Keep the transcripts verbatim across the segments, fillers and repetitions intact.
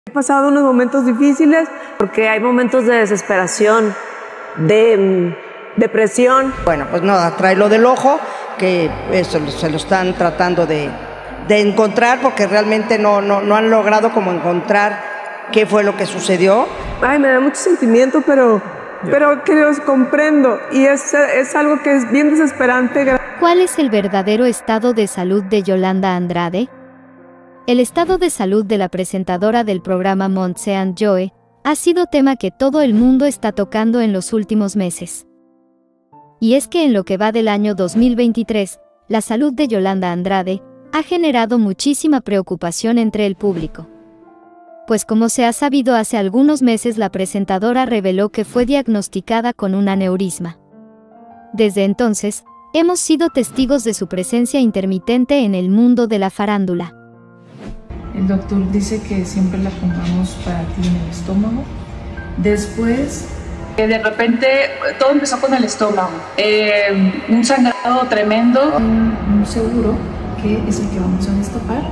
He pasado unos momentos difíciles porque hay momentos de desesperación, de mm, depresión. Bueno, pues nada, trae lo del ojo, que eso se lo están tratando de, de encontrar porque realmente no, no, no han logrado como encontrar qué fue lo que sucedió. Ay, me da mucho sentimiento, pero, pero que los comprendo y es, es algo que es bien desesperante. ¿Cuál es el verdadero estado de salud de Yolanda Andrade? El estado de salud de la presentadora del programa Montse and Joe ha sido tema que todo el mundo está tocando en los últimos meses. Y es que en lo que va del año dos mil veintitrés, la salud de Yolanda Andrade ha generado muchísima preocupación entre el público. Pues como se ha sabido hace algunos meses, la presentadora reveló que fue diagnosticada con un aneurisma. Desde entonces, hemos sido testigos de su presencia intermitente en el mundo de la farándula. El doctor dice que siempre la pongamos para ti en el estómago. Después, eh, de repente, todo empezó con el estómago. Eh, un sangrado tremendo. Un, un seguro que es el que vamos a destapar.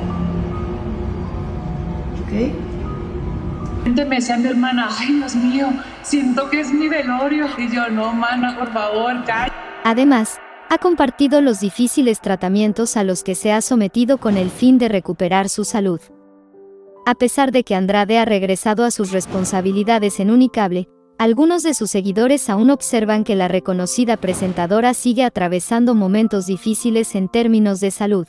¿Ok? De repente me decía mi hermana, ay, Dios mío, siento que es mi velorio. Y yo, no, mana, por favor, calla. Además, ha compartido los difíciles tratamientos a los que se ha sometido con el fin de recuperar su salud. A pesar de que Andrade ha regresado a sus responsabilidades en Unicable, algunos de sus seguidores aún observan que la reconocida presentadora sigue atravesando momentos difíciles en términos de salud.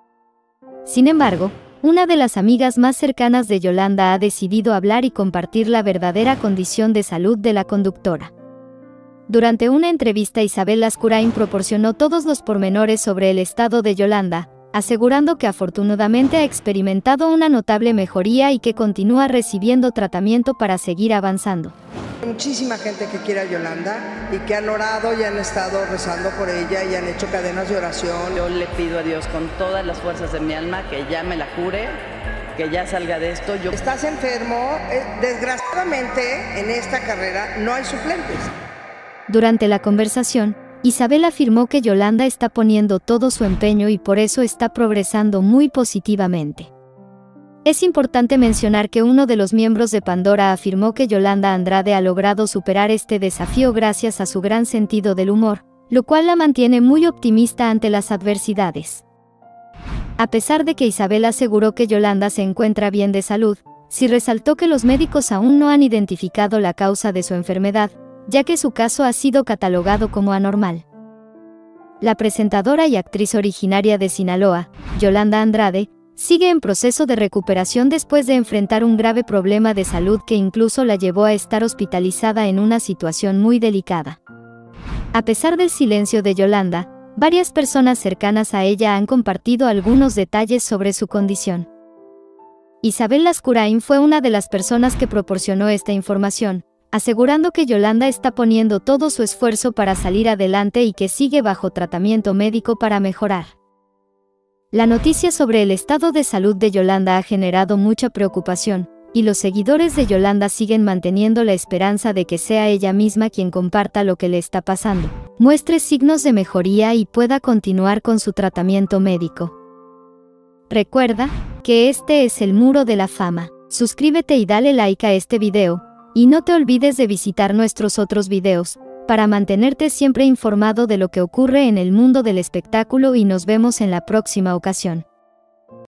Sin embargo, una de las amigas más cercanas de Yolanda ha decidido hablar y compartir la verdadera condición de salud de la conductora. Durante una entrevista, Isabel Lascurain proporcionó todos los pormenores sobre el estado de Yolanda, asegurando que afortunadamente ha experimentado una notable mejoría y que continúa recibiendo tratamiento para seguir avanzando. Muchísima gente que quiere a Yolanda y que han orado y han estado rezando por ella y han hecho cadenas de oración. Yo le pido a Dios con todas las fuerzas de mi alma que ya me la cure, que ya salga de esto. Yo... Estás enfermo, desgraciadamente en esta carrera no hay suplentes. Durante la conversación, Isabel afirmó que Yolanda está poniendo todo su empeño y por eso está progresando muy positivamente. Es importante mencionar que uno de los miembros de Pandora afirmó que Yolanda Andrade ha logrado superar este desafío gracias a su gran sentido del humor, lo cual la mantiene muy optimista ante las adversidades. A pesar de que Isabel aseguró que Yolanda se encuentra bien de salud, sí resaltó que los médicos aún no han identificado la causa de su enfermedad, ya que su caso ha sido catalogado como anormal. La presentadora y actriz originaria de Sinaloa, Yolanda Andrade, sigue en proceso de recuperación después de enfrentar un grave problema de salud que incluso la llevó a estar hospitalizada en una situación muy delicada. A pesar del silencio de Yolanda, varias personas cercanas a ella han compartido algunos detalles sobre su condición. Isabel Lascurain fue una de las personas que proporcionó esta información, asegurando que Yolanda está poniendo todo su esfuerzo para salir adelante y que sigue bajo tratamiento médico para mejorar. La noticia sobre el estado de salud de Yolanda ha generado mucha preocupación, y los seguidores de Yolanda siguen manteniendo la esperanza de que sea ella misma quien comparta lo que le está pasando, muestre signos de mejoría y pueda continuar con su tratamiento médico. Recuerda que este es el Muro de la Fama. Suscríbete y dale like a este video. Y no te olvides de visitar nuestros otros videos, para mantenerte siempre informado de lo que ocurre en el mundo del espectáculo y nos vemos en la próxima ocasión.